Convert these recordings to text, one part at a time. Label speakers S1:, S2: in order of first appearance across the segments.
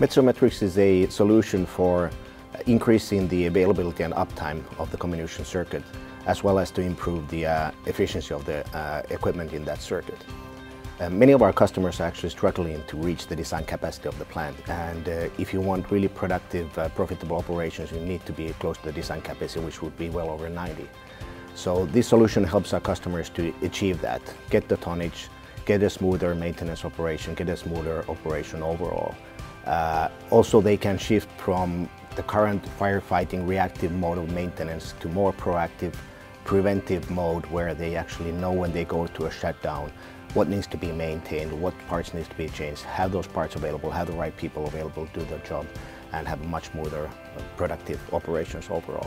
S1: Metso Metrics is a solution for increasing the availability and uptime of the comminution circuit, as well as to improve the efficiency of the equipment in that circuit. Many of our customers are actually struggling to reach the design capacity of the plant, and if you want really productive, profitable operations, you need to be close to the design capacity, which would be well over 90. So this solution helps our customers to achieve that, get the tonnage, get a smoother maintenance operation, get a smoother operation overall. Also, they can shift from the current firefighting reactive mode of maintenance to more proactive, preventive mode, where they actually know when they go to a shutdown what needs to be maintained, what parts needs to be changed, have those parts available, have the right people available to do the job, and have much smoother, productive operations overall.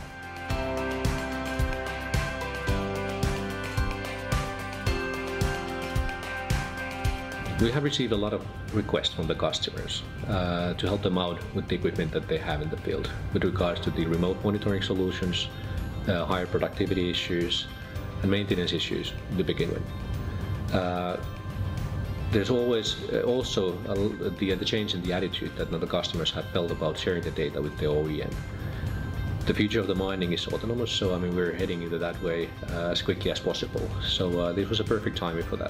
S2: We have received a lot of requests from the customers to help them out with the equipment that they have in the field with regards to the remote monitoring solutions, higher productivity issues, and maintenance issues to begin with. There's always also the change in the attitude that the customers have felt about sharing the data with the OEM. The future of the mining is autonomous, so we're heading into that way as quickly as possible. So this was a perfect timing for that.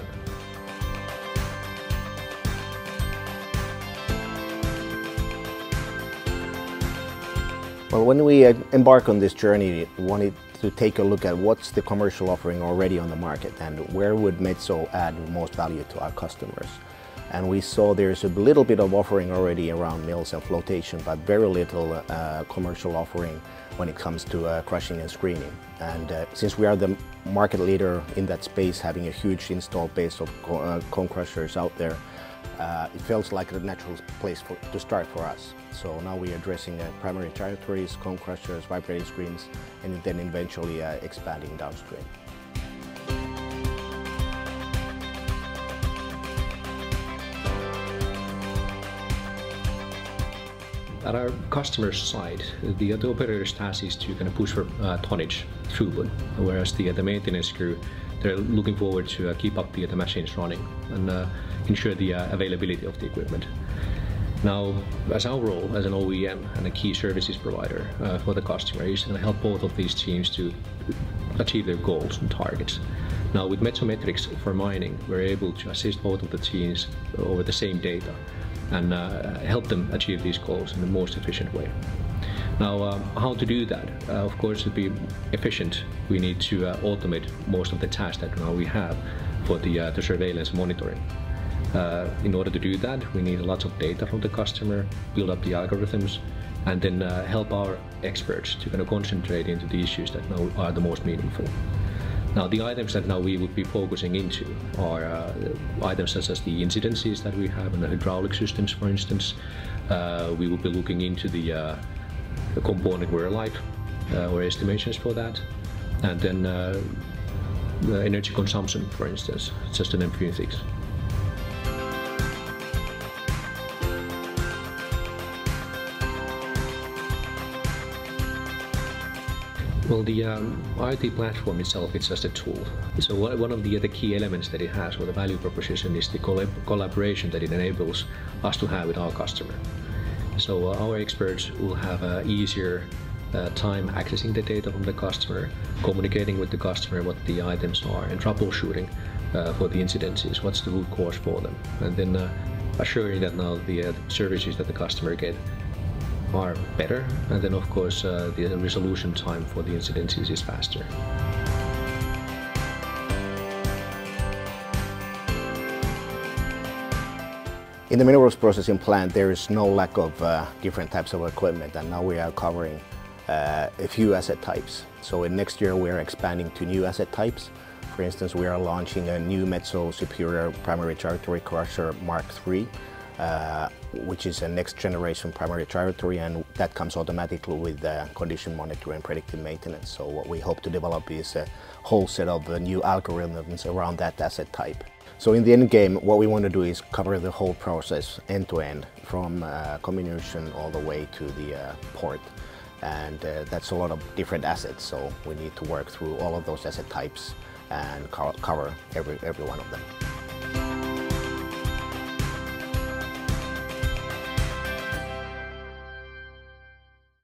S1: Well, when we embark on this journey, we wanted to take a look at what's the commercial offering already on the market and where would Metso add the most value to our customers. And we saw there's a little bit of offering already around mills and flotation, but very little commercial offering when it comes to crushing and screening. And since we are the market leader in that space, having a huge installed base of cone crushers out there, it feels like a natural place to start for us. So now we're addressing primary territories, cone crushers, vibrating screens, and then eventually expanding downstream.
S2: At our customer's side, the operator's task is to kind of push for tonnage throughput, whereas the maintenance crew, they're looking forward to keep up the machines running and ensure the availability of the equipment. Now, as our role as an OEM and a key services provider for the customer is to help both of these teams to achieve their goals and targets. Now, with Metso Metrics for mining, we're able to assist both of the teams over the same data and help them achieve these goals in the most efficient way. Now, how to do that? Of course, to be efficient, we need to automate most of the tasks that now we have for the surveillance monitoring. In order to do that, we need lots of data from the customer, build up the algorithms, and then help our experts to kind of concentrate into the issues that now are the most meaningful. Now, the items that now we would be focusing into are items such as the incidences that we have in the hydraulic systems, for instance. We will be looking into the component wear life or estimations for that, and then the energy consumption, for instance, just to name a few things. Well, the IT platform itself is just a tool. So one of the key elements that it has, or the value proposition, is the collaboration that it enables us to have with our customer. So our experts will have an easier time accessing the data from the customer, communicating with the customer what the items are, and troubleshooting for the incidences, what's the root cause for them, and then assuring that now the services that the customer get are better, and then of course the resolution time for the incidences is faster.
S1: In the minerals processing plant, there is no lack of different types of equipment, and now we are covering a few asset types. So in next year we are expanding to new asset types. For instance, we are launching a new Metso Superior Primary Territory Crusher Mark III, which is a next generation primary territory, and that comes automatically with condition monitoring and predictive maintenance. So what we hope to develop is a whole set of new algorithms around that asset type. So in the end game, what we want to do is cover the whole process end to end, from comminution all the way to the port. And that's a lot of different assets, so we need to work through all of those asset types and cover every one of them.